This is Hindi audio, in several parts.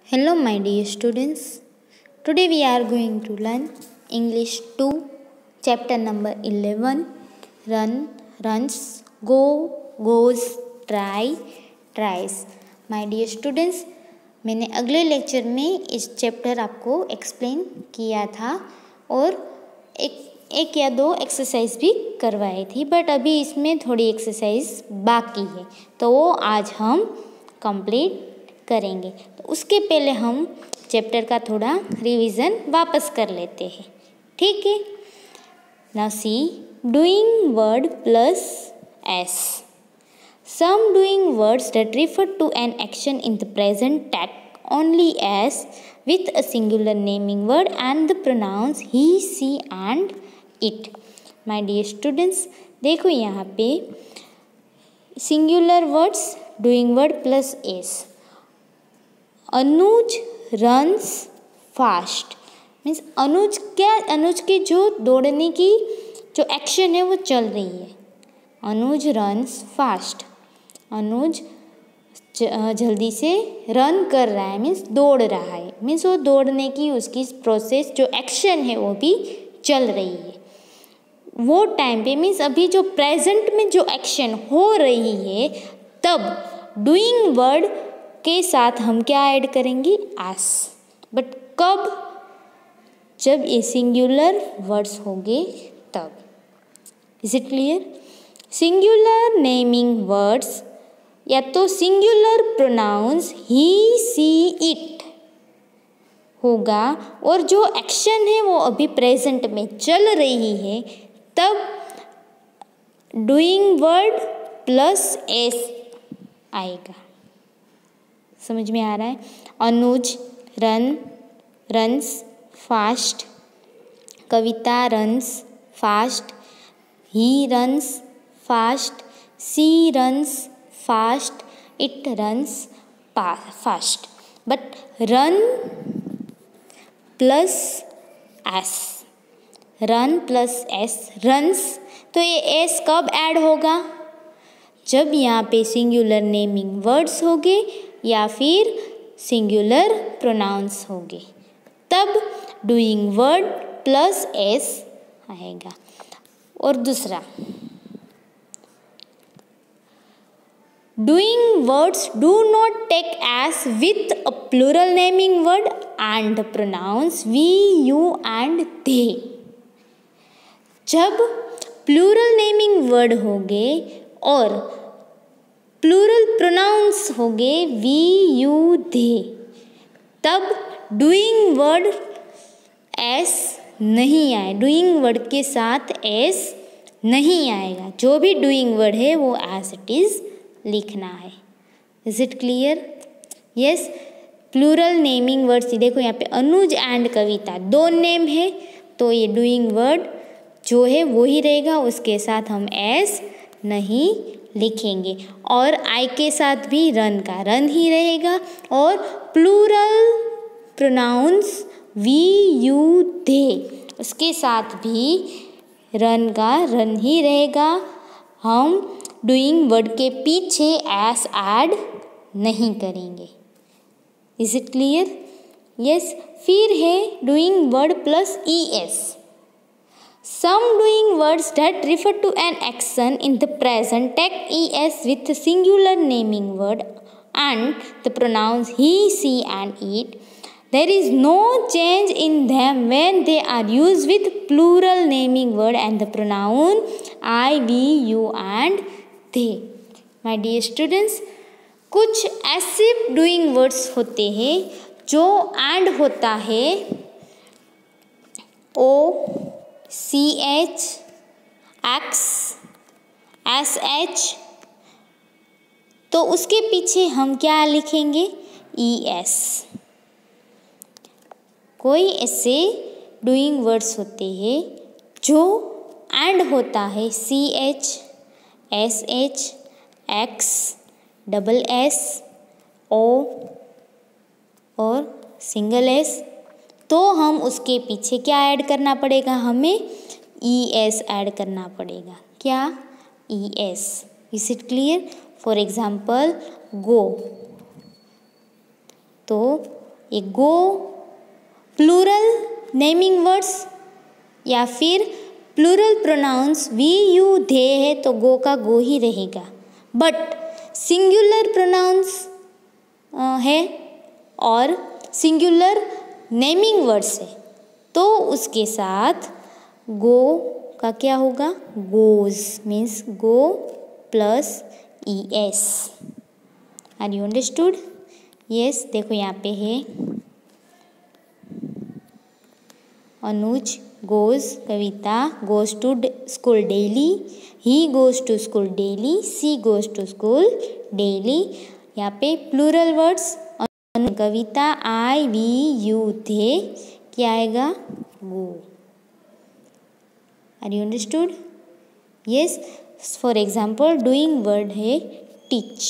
Hello, my dear students. Today we are going to learn English 2, chapter number 11. Run, runs, go, goes, try, tries. My dear students, मैंने अगले लेक्चर में इस चैप्टर आपको एक्सप्लेन किया था और एक या दो एक्सरसाइज भी करवाई थी, बट अभी इसमें थोड़ी एक्सरसाइज बाकी है, तो वो आज हम कंप्लीट करेंगे। तो उसके पहले हम चैप्टर का थोड़ा रिवीजन वापस कर लेते हैं, ठीक है। Now see doing word plus S. Some doing words that refer to an action in the present take only as with a singular naming word and the pronouns he, she and it. My dear students, देखो यहाँ पे singular words doing word plus s. Anuj runs fast means Anuj की जो दौड़ने की जो एक्शन है वो चल रही है। अनुज रन्स फास्ट, अनुज जल्दी से रन कर रहा है मीन्स दौड़ रहा है, मीन्स वो दौड़ने की उसकी प्रोसेस जो एक्शन है वो भी चल रही है। वो टाइम पे मीन्स अभी जो प्रेजेंट में जो एक्शन हो रही है, तब डूइंग वर्ड के साथ हम क्या ऐड करेंगे, आस। बट कब, जब ये सिंगुलर वर्ड्स होंगे तब। Is it clear? Singular naming words या तो singular pronouns he, she, it होगा और जो एक्शन है वो अभी प्रेजेंट में चल रही है, तब डूइंग वर्ड प्लस एस आएगा। समझ में आ रहा है? Anuj runs fast, Kavita runs fast, he runs fast, she runs fast, it runs fast. But run plus S, run plus S, runs, तो ये एस कब ऐड होगा, जब यहाँ पे सिंगुलर नेमिंग वर्ड्स होंगे या फिर सिंगुलर प्रोनाउंस होंगे, तब डूइंग वर्ड प्लस एस आएगा। और दूसरा, doing words do not take S with a plural naming word and pronouns we, you and they. जब प्लूरल नेमिंग वर्ड होंगे और प्लूरल प्रोनाउंस होंगे वी, यू, दे, तब डूइंग वर्ड एस नहीं आए, डूइंग वर्ड के साथ एस नहीं आएगा। जो भी डूइंग वर्ड है वो एज इट इज लिखना है। Is it clear? Yes. Plural naming words, देखो यहाँ पे अनुज एंड कविता दो नेम है, तो ये डूइंग वर्ड जो है वो ही रहेगा, उसके साथ हम एस नहीं लिखेंगे। और आई के साथ भी रन का रन ही रहेगा और plural pronouns we, you, they, उसके साथ भी रन का रन ही रहेगा। हम डूइंग वर्ड के पीछे एस ऐड नहीं करेंगे। Is it clear? यस। फिर है doing word plus E S. Some doing words that refer to an action in the present take es with a singular naming word and the pronouns he, she and it. There is no change in them when they are used with plural naming word and the pronoun I, we, you and they. My dear students, कुछ ऐसे doing words होते हैं जो and होता है o, CH, X, SH, तो उसके पीछे हम क्या लिखेंगे, ES। कोई ऐसे डूइंग वर्ड्स होते हैं जो एंड होता है CH, SH, X, double S, O और सिंगल S, तो हम उसके पीछे क्या ऐड करना पड़ेगा, हमें ES ऐड करना पड़ेगा। क्या? ES। Is it clear? For example go, तो ये गो प्लूरल नेमिंग वर्ड्स या फिर plural pronouns we you they है तो गो का गो ही रहेगा। बट सिंगुलर प्रोनाउंस है और सिंगुलर नेमिंग वर्ड्स है तो उसके साथ गो का क्या होगा, goes means go plus ES। Are you understood? Yes, देखो यहाँ पे है Anuj goes, Kavita goes to school daily, he goes to school daily, she goes to school daily. यहाँ पे plural words Kavita, I we you they, क्या आएगा, go. Are you understood? Yes, for example doing word है टीच,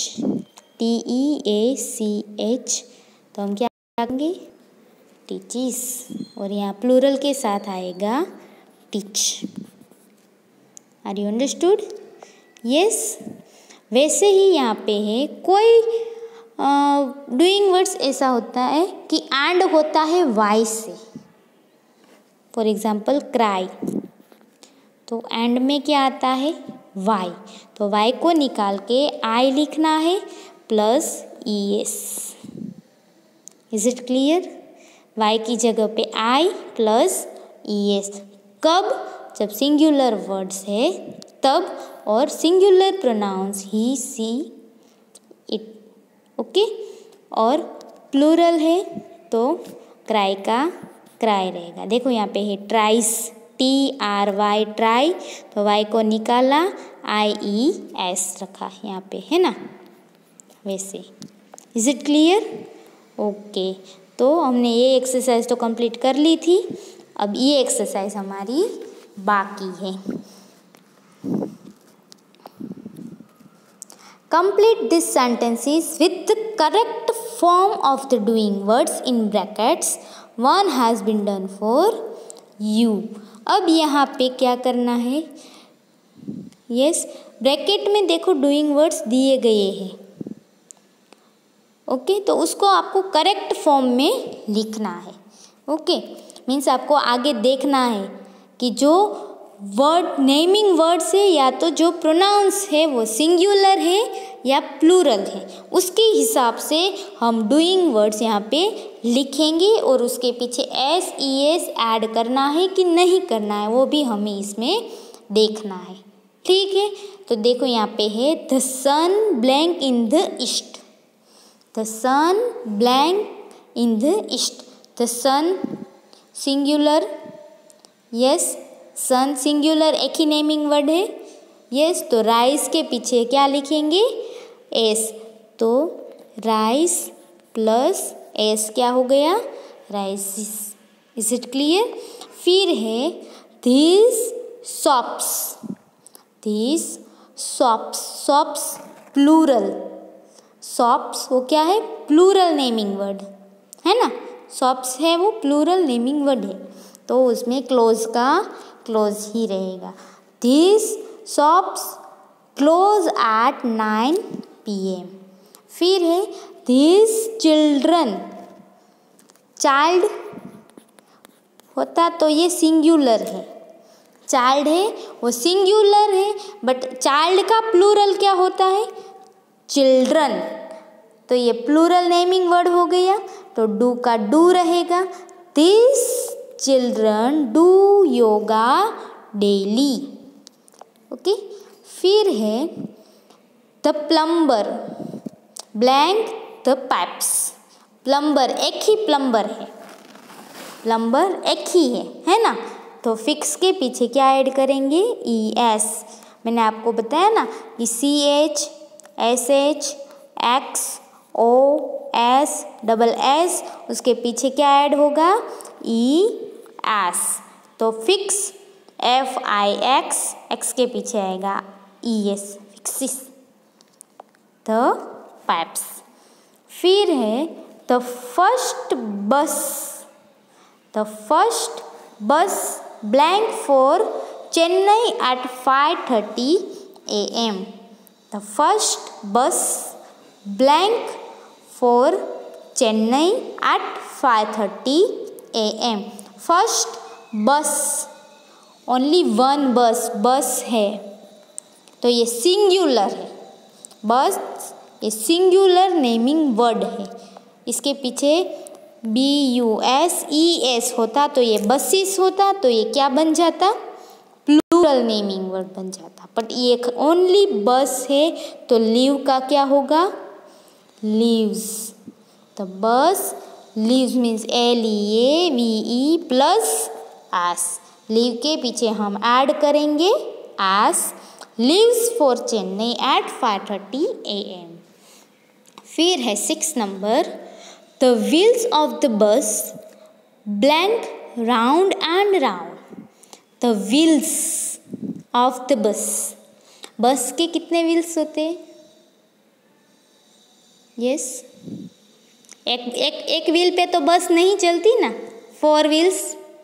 TEACH, तो हम क्या करेंगे, टीचिस, और यहाँ प्लूरल के साथ आएगा teach. Are you understood? Yes, वैसे ही यहाँ पे है कोई डूइंग वर्ड्स ऐसा होता है कि एंड होता है वाई से। फॉर एग्जाम्पल क्राई, तो एंड में क्या आता है, वाई, तो वाई को निकाल के आई लिखना है plus ES। Is it clear? Y की जगह पे आई प्लस ES। कब? जब सिंगुलर वर्ड्स है तब, और singular pronouns he, she, it. Okay, और प्लूरल है तो क्राई का क्राई रहेगा। देखो यहाँ पे है ट्राइस, TRY ट्राई, तो वाई को निकाला, IES रखा यहाँ पे, है ना, वैसे। Is it clear? ओके, तो हमने ये एक्सरसाइज तो कंप्लीट कर ली थी, अब ये एक्सरसाइज हमारी बाकी है। Complete these sentences with the correct form of the doing words in brackets. One has been done for you. अब यहाँ पे क्या करना है, यस, ब्रैकेट में देखो डूइंग वर्ड्स दिए गए हैं। ओके, तो उसको आपको करेक्ट फॉर्म में लिखना है। ओके, मीन्स आपको आगे देखना है कि जो वर्ड नेमिंग वर्ड्स है या तो जो प्रोनाउंस है वो सिंगुलर है या प्लूरल है, उसके हिसाब से हम डूइंग वर्ड्स यहाँ पे लिखेंगे और उसके पीछे SES ऐड करना है कि नहीं करना है वो भी हमें इसमें देखना है। ठीक है, तो देखो यहाँ पे है the sun blank in the east, the sun blank in the east, the sun singular, yes, sun singular एक ही नेमिंग वर्ड है, यस, तो राइस के पीछे क्या लिखेंगे, S, तो राइस प्लस S क्या हो गया, राइसिस। Is it clear? फिर है this shops, this shops, shops plural, shops वो क्या है, प्लूरल नेमिंग वर्ड है ना, शॉप्स है वो प्लूरल नेमिंग वर्ड है, तो उसमें क्लोज का क्लोज ही रहेगा। This shops close at 9 PM। फिर है दिस चिल्ड्रन, चाइल्ड होता तो ये सिंगुलर है, चाइल्ड है वो सिंगुलर है, बट चाइल्ड का प्लूरल क्या होता है, चिल्ड्रन, तो ये प्लूरल नेमिंग वर्ड हो गया, तो डू का डू रहेगा। This children do yoga daily. Okay, फिर है the plumber blank the pipes, plumber एक ही प्लम्बर है, प्लम्बर एक ही है ना, तो फिक्स के पीछे क्या ऐड करेंगे, ES। मैंने आपको बताया ना कि CH SH X O S double S, उसके पीछे क्या ऐड होगा, ES, तो फिक्स FIX, X के पीछे आएगा ES, फिक्सिस, द पाइप्स। फिर है the first bus, the first bus blank for Chennai at 5:30 AM। The first bus blank for Chennai at 5:30 a.m. First bus, only one bus है, तो ये सिंगुलर है। बस ये सिंगुलर नेमिंग वर्ड है। इसके पीछे BUSES होता तो ये बसेस होता, तो ये क्या बन जाता? प्लूरल नेमिंग वर्ड बन जाता। बट ये ओनली बस है, तो लीव का क्या होगा? लीव्स। तो bus leaves means LEAVE plus S. Leave के पीछे हम ऐड करेंगे S. Leaves for Chennai at 5:30 a.m. फिर है 6 number, the wheels of the bus blank round and round. The wheels of the bus के कितने व्हील्स होते हैं? यस, एक व्हील पे तो बस नहीं चलती ना, 4 व्हील्स,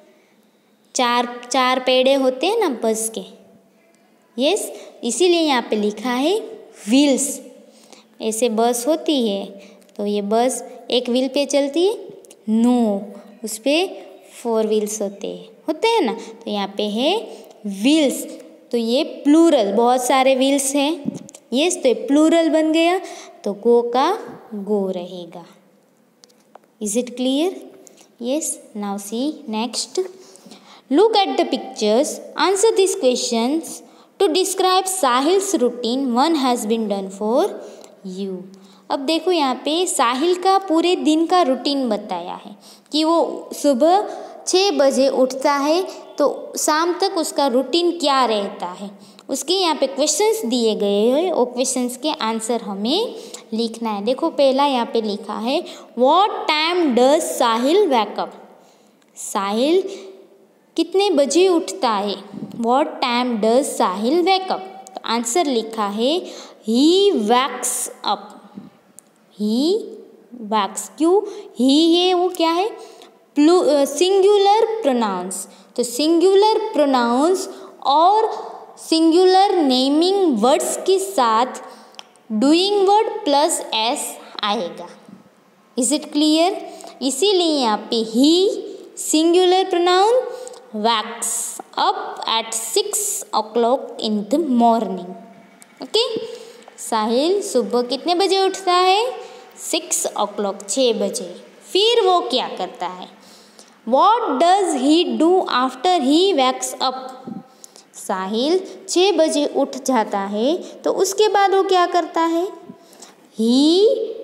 चार पेड़े होते हैं ना बस के। यस, इसीलिए यहाँ पे लिखा है व्हील्स। ऐसे बस होती है, तो ये बस एक व्हील पे चलती है? नो, उस पे 4 व्हील्स होते हैं ना, तो यहाँ पे है व्हील्स। तो ये प्लूरल, बहुत सारे व्हील्स हैं। यस, तो ये प्लूरल बन गया, तो गो का गो रहेगा। Is it clear? Yes, now see next. Look at the pictures, answer this questions to describe Sahil's routine, one has been done for you. अब देखो यहाँ पे साहिल का पूरे दिन का रूटीन बताया है कि वो सुबह 6 बजे उठता है, तो शाम तक उसका रूटीन क्या रहता है। उसके यहाँ पे क्वेश्चंस दिए गए हैं, वो क्वेश्चंस के आंसर हमें लिखना है। देखो पहला यहाँ पे लिखा है, what time does Sahil wake up. Sahil कितने बजे उठता है? What time does Sahil wake up. तो आंसर लिखा है, he wakes up. He wakes, क्यों ही है? वो क्या है? Singular pronouns. तो सिंगुलर प्रोनाउंस और सिंगुलर नेमिंग वर्ड्स के साथ डूइंग वर्ड प्लस एस आएगा। Is it clear? इसीलिए यहाँ पे he singular pronoun wakes up at 6 o'clock in the morning. Okay, Sahil सुबह कितने बजे उठता है? 6 o'clock, 6 बजे। फिर वो क्या करता है? What does he do after he wakes up? साहिल 6 बजे उठ जाता है, तो उसके बाद वो क्या करता है? He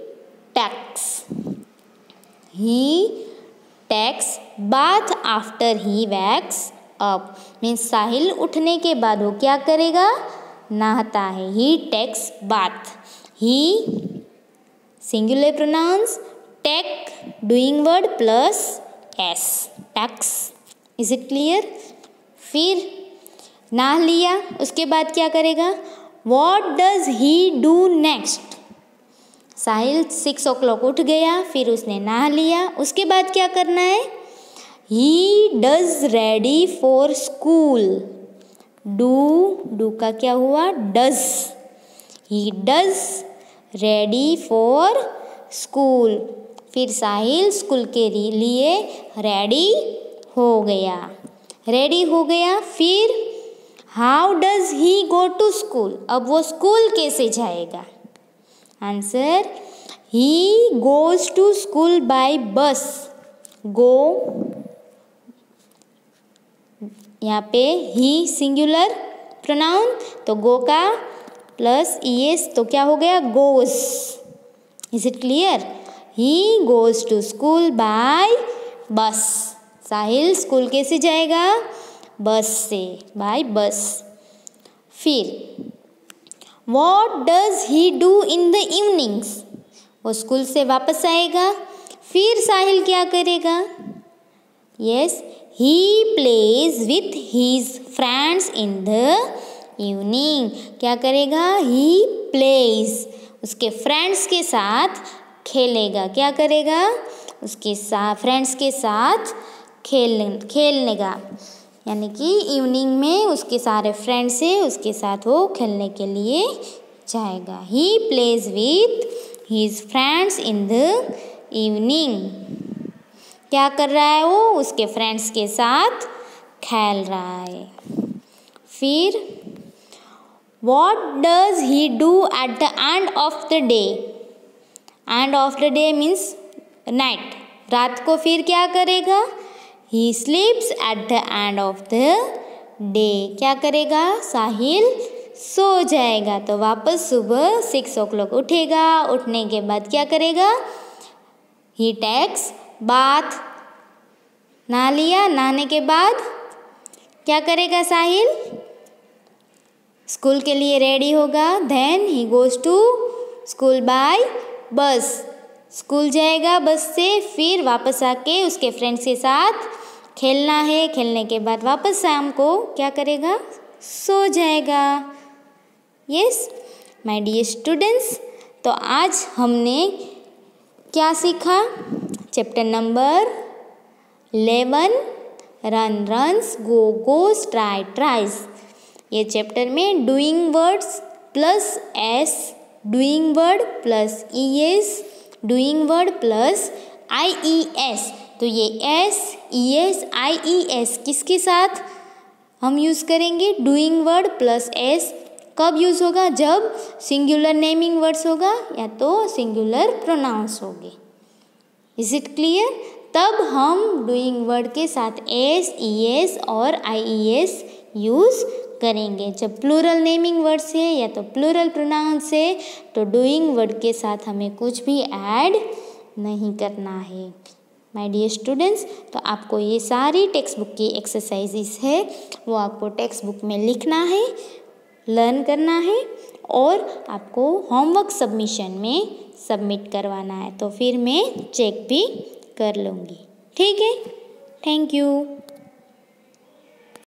takes bath after he wakes up. Means Sahil उठने के बाद वो क्या करेगा? नहाता है। He takes bath. He singular pronouns, take doing word plus s, takes. Is it clear? फिर नहा लिया, उसके बाद क्या करेगा? What does he do next? Sahil 6 o'clock उठ गया, फिर उसने नहा लिया, उसके बाद क्या करना है? He does ready for school. Do का क्या हुआ? Does. He does ready for school. फिर साहिल स्कूल के लिए रेडी हो गया। फिर how does he go to school. अब वो स्कूल कैसे जाएगा? Answer, he goes to school by bus. Go, यहाँ पे ही सिंगुलर प्रोनाउन, तो गो का प्लस ईएस तो क्या हो गया? Goes. Is it clear? He goes to school by bus. Sahil school कैसे जाएगा? बस से, बाय बस। फिर what does he do in the evenings. वो स्कूल से वापस आएगा, फिर साहिल क्या करेगा? Yes, he plays with his friends in the evening. क्या करेगा? ही प्लेज, उसके फ्रेंड्स के साथ खेलेगा। क्या करेगा? उसके साथ फ्रेंड्स के साथ खेलने का, यानी कि इवनिंग में उसके सारे फ्रेंड्स से उसके साथ वो खेलने के लिए जाएगा। He plays with his friends in the evening. क्या कर रहा है वो? उसके फ्रेंड्स के साथ खेल रहा है। फिर What does he do at the end of the day? End of the day means night. रात को फिर क्या करेगा? He sleeps at the end of the day. क्या करेगा? साहिल सो जाएगा। तो वापस सुबह 6 o'clock उठेगा। उठने के बाद क्या करेगा? He takes bath. नहा लिया। नहाने के बाद क्या करेगा साहिल? स्कूल के लिए रेडी होगा। Then he goes to school by bus. School जाएगा बस से। फिर वापस आके उसके फ्रेंड्स के साथ खेलना है। खेलने के बाद वापस शाम को क्या करेगा? सो जाएगा। यस माय डियर स्टूडेंट्स, तो आज हमने क्या सीखा? Chapter number 11 run runs go goes try tries. ये चैप्टर में doing words plus S, doing word plus ES, doing word plus IES. तो ये एस, ईएस, आईईएस किसके साथ हम यूज़ करेंगे? डूइंग वर्ड प्लस एस कब यूज़ होगा? जब सिंगुलर नेमिंग वर्ड्स होगा या तो सिंगुलर प्रोनाउंस होंगे। Is it clear? तब हम डूइंग वर्ड के साथ एस, ईएस और आईईएस यूज़ करेंगे। जब प्लूरल नेमिंग वर्ड्स है या तो प्लूरल प्रोनाउंस है तो डूइंग वर्ड के साथ हमें कुछ भी ऐड नहीं करना है। माय डियर स्टूडेंट्स, तो आपको ये सारी टेक्स्ट बुक की एक्सरसाइजेस है वो आपको टेक्स्ट बुक में लिखना है, लर्न करना है और आपको होमवर्क सबमिशन में सबमिट करवाना है। तो फिर मैं चेक भी कर लूँगी। ठीक है, थैंक यू।